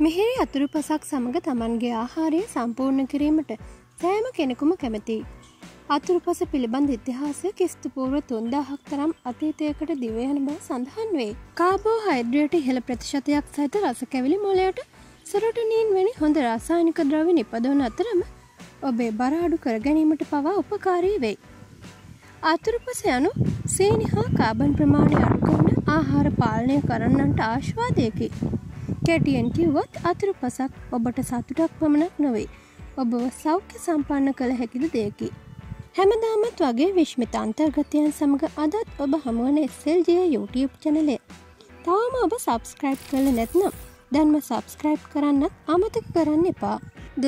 මෙහෙරි අතුරුපසක් සමග තමන්ගේ ආහාරය සම්පූර්ණ කිරීමට සෑම කෙනෙකුම කැමතියි. අතුරුපස පිළිබඳ ඉතිහාසය ක්‍රිස්තුපූර්ව 3000ක් තරම් අතීතයකට දිව යන බව සඳහන් වේ. කාබෝහයිඩ්‍රේට් ඉහළ ප්‍රතිශතයක් සහිත රස කැවිලි මොළයට සෙරොටොනින් වැනි හොඳ රසායනික ද්‍රව්‍ය නිපදවන අතරම ඔබේ බර අඩු කර ගැනීමට පවා උපකාරී වෙයි. අතුරුපස යනු සීනි හා කාබන් ප්‍රමාණය අඩු කරන ආහාර පාලනය කරන්නන්ට ආශ්වාදයකි. කැටියෙන් කිව්වොත් අතුරුපසක් ඔබට සතුටක් පමණක් නොවේ. ඔබව සෞඛ්‍ය සම්පන්න කළ හැකිද දෙයකි. හැමදාමත් වගේ විශ්මිත අන්තර්ගතයන් සමග අදත් ඔබ හමුවන SLG YouTube චැනලය. තාම ඔබ සබස්ක්‍රයිබ් කරලා නැත්නම් දැන්ම සබස්ක්‍රයිබ් කරන්නත් අමතක කරන්න එපා.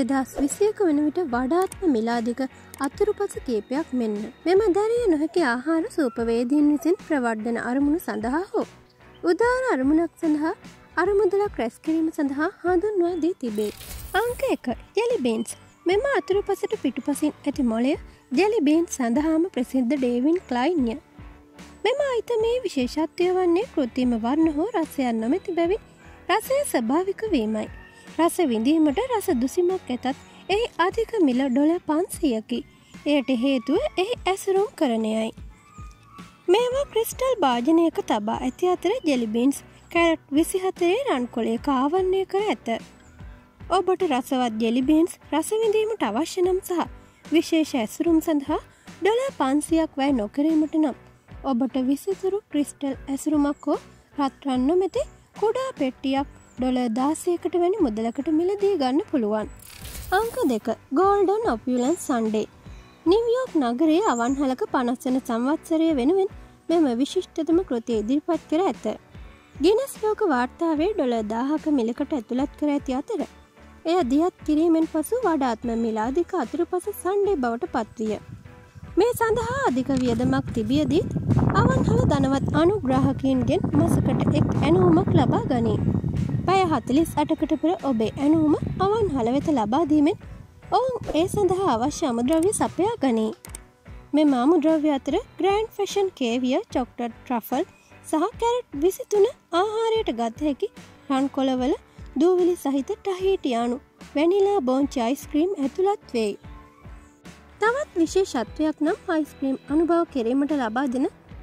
2021 වන විට වඩාත්ම මිලාදික අතුරුපස කීපයක් මෙන්න මෙම දැරිය නොහැකි ආහාර සූපවේදීන් විසින් ප්‍රවර්ධන අරමුණු සඳහා හෝ උදාර අරමුණක් සඳහා අරමුදලක් රැස් කිරීම සඳහා හඳුන්වා දී තිබේ. අංක 1 ජෙලි බීන්ස්. මෙම අතුරුපසට පිටුපසින් ඇති මොළය ජෙලි බීන්ස් සඳහාම ප්‍රසිද්ධ ඩේවින් ක්ලයින්ය. මෙම අයිතමේ විශේෂත්වය වන්නේ කෘත්‍රිම වර්ණ හෝ රසයන් නොමැති බැවින් රසය ස්වභාවික වීමයි. රස විඳීමට රස දුසිමක් ඇතත් එහි අධික මිල $500කි. එයට හේතුව එහි ඇසුරුම් කරණයයි. මේවා ක්‍රිස්ටල් භාජනයක තබා ඇති අතර ජෙලි බීන්ස් කැරට් 24 රන් කොලයක ආවරණය කර ඇත. ඔබට රසවත් ජෙලි බීන්ස් රස විඳීමට අවශ්‍ය නම් සහ විශේෂ ඇසුරුම් සඳහා $500ක් වැය නොකිරීමට නම් ඔබට විසිතුරු ක්‍රිස්ටල් ඇසුරුමක් හෝ රත්රන් නොමැති කුඩා පෙට්ටියක් $16කට වැනි මුදලකට මිලදී ගන්න පුළුවන්. අංක 2 ගෝල්ඩන් ඔපියුලන්ස් සන්ඩේ. නිව්යෝර්ක් නගරයේ අවන්හලක 50 වන සංවත්සරය වෙනුවෙන් මෙම විශිෂ්ටතම කෘතිය ඉදිරිපත් කර ඇත. ගිනස් ලෝක වාර්තාවේ $1000ක මිලකට ඇතුළත් කර ඇති අතර එය දියත් කිරීමෙන් පසු වඩාත්ම මිලාදික අතුරුපස සන්ඩේ බවට පත්විය. මේ සඳහා අධික වියදමක් තිබියදීත් අවන්හල ධනවත් අනුග්‍රාහකයින්ගෙන් මසකට එක් ඇණවුමක් ලබා ගනී. පැය 48කට පෙර ඔබේ ඇණවුම අවන්හල වෙත ලබා දීමෙන් ඔවුන් ඒ සඳහා අවශ්‍ය අමුද්‍රව්‍ය සපයා ගනී. මෙම අමුද්‍රව්‍ය අතර grand fashion caviar chocolate truffle සහ කැරට් 23 ආහාරයට ගත හැකි රන් කොළවල දූවිලි සහිත ටහීටියානු වැනිලා බෝන්චි අයිස්ක්‍රීම් ඇතුළත් වෙයි. තවත් විශේෂත්වයක් නම් අයිස්ක්‍රීම් අනුභව කිරීමට ලබා දෙන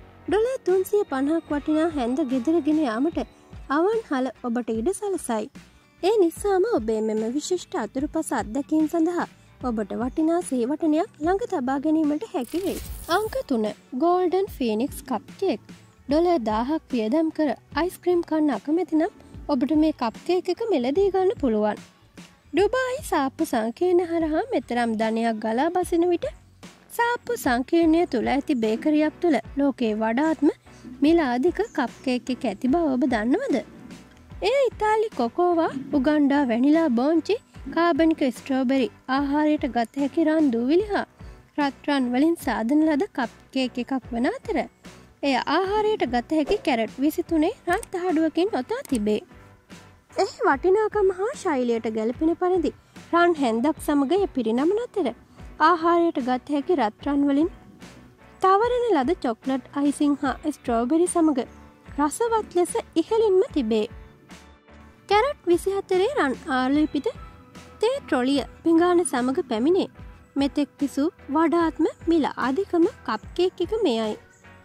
$350ක් වටිනා හැන්ද ගෙදරගෙන යාමට අවන්හල ඔබට ඉඩ සලසයි. ඒ නිසාම ඔබේ මෙම විශිෂ්ට අතුරුපස අත්දැකීම් සඳහා ඔබට වටිනා සේවටනයක් ළඟ තබා ගැනීමට හැකි වෙයි. අංක 3 ගෝල්ඩන් ෆීනික්ස් කප් කේක්. $1000ක් වියදම් කර අයිස්ක්‍රීම් කන්න අකමැති නම් ඔබට මේ කප් කේක් එක මිලදී ගන්න පුළුවන්. ඩුබායි සාප්පු සංකීර්ණ හරහා මෙතරම් ධනයක් ගලා බසින විට සාප්පු සංකීර්ණය තුළ ඇති බේකරියක් තුළ ලෝකයේ වඩාත්ම මිල අධික කප් කේක් එක ඇති බව ඔබ දන්නවද? එය ඉතාලි කොකෝවා, උගන්ඩා වැනිලා බෝන්චි, කාබනික ස්ට්‍රෝබෙරි ආහාරයට ගත හැකි රන් දූවිලි හා රත්රන් වලින් සාදන ලද කප් කේක් එකක් වන අතර එය ආහාරයට ගත හැකි කැරට් 23 රන් තහඩුවකින් ඔතා තිබේ. එහි වටිනාකම හා ශෛලියට ගැලපෙන පරිදි රන් හැන්දක් සමග පිරිනමන අතර ආහාරයට ගත හැකි රත්රන් වලින් තවරන ලද චොක්ලට් අයිසිං හා ස්ට්‍රෝබෙරි සමග රසවත් ලෙස ඉහළින්ම තිබේ. කැරට් 24 රන් ආලේපිත තේ ට්‍රොලිය පිඟාන සමග පැමිණේ. මෙතෙක් පිසු වඩාත්ම මිල අධිකම කප් කේක් එක මෙයයි.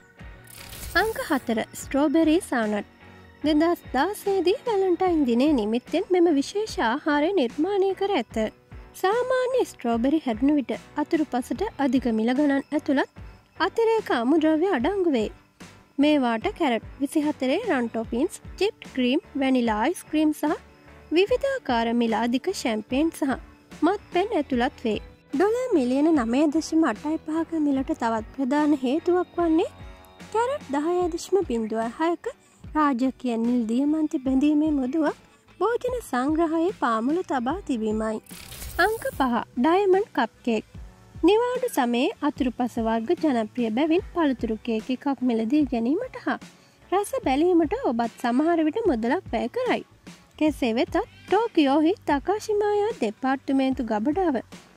අංක 4 ස්ට්‍රෝබෙරි සානට්. 2016 දී වැලන්ටයින් දිනය නිමිත්තෙන් මෙම විශේෂ ආහාරය නිර්මාණය කර ඇත. සාමාන්‍ය ස්ට්‍රෝබෙරි හැදුණු විට අතුරුපසට අධික මිල ගණන් ඇතුළත් අතිරේක අමුද්‍රව්‍ය අඩංගු වේ. මේවාට කැරට් 24 රන් toppings, chipped cream, vanilla ice cream සහ විවිධාකාර මිල අධික ෂැම්පේන් සහ මත්පැන් ඇතුළත් වේ. $9.85ක මිලට තවත් ප්‍රධාන හේතුවක් වන්නේ කැරට් 10.06ක රාජකීය නිල් දියමන්ති බැඳීමේ මුදුවක් භෝජන සංග්‍රහයේ පාමුල තබා තිබීමයි. අංක 5 ඩයමන්ඩ් කප් කේක්. නිවාඩු සමයේ අතුරුපස වර්ග ජනප්‍රිය බැවින් පළතුරු කේක් එකක් මිලදී ගැනීමට හා රස බැලීමට ඔබත් සමහර විට මුදලක් වැය කරයි. කෙසේ වෙතත් ටෝකියෝහි තකාෂිමායා දෙපාර්තමේන්තු ගබඩාව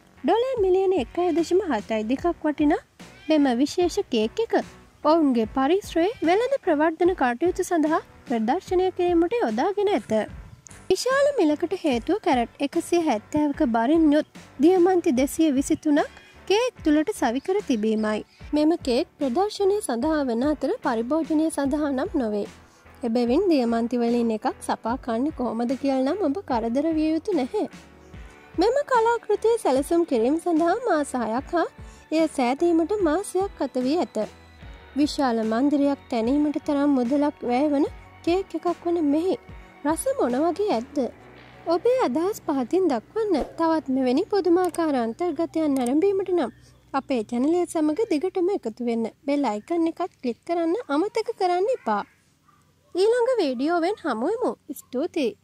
$1.72ක් වටිනා මෙම විශේෂ කේක් එක ඔවුන්ගේ පරිශ්‍රයේ වෙළඳ ප්‍රවර්ධන කටයුතු සඳහා ප්‍රදර්ශනය කිරීමට යොදාගෙන ඇත. විශාල මිලකට හේතුව කැරට් 170ක බරින් යුත් දියමන්ති 223ක් කේක් තුළට සවිකර තිබීමයි. මෙම කේක් ප්‍රදර්ශනය සඳහා වන අතර පරිභෝජනය සඳහා නම් නොවේ. එබැවින් දියමන්ති වලින් එකක් සපා කන්නේ කොහොමද කියලා නම් ඔබ කරදර විය යුතු නැහැ. මෙම කලාකෘතිය සැලසුම් කිරීම සඳහා මාස 6ක් හා එය සෑදීමට මාසයක් ගත වී ඇත. විශාල මන්දිරයක් තැනීමට තරම් මුදලක් වැය වන කේක් එකක් වන මෙහි රස මොන වගේ ඇද්ද? ඔබේ අදහස් පහතින් දක්වන්න. තවත් මෙවැනි පුදුමාකාර අන්තර්ගතයන් නැරඹීමට නම් අපේ channel එක සමග දිගටම එකතු වෙන්න. බෙල් අයිකන් එකත් ක්ලික් කරන්න අමතක කරන්න එපා. ඊළඟ වීඩියෝවෙන් හමු වෙමු. ස්තුතියි.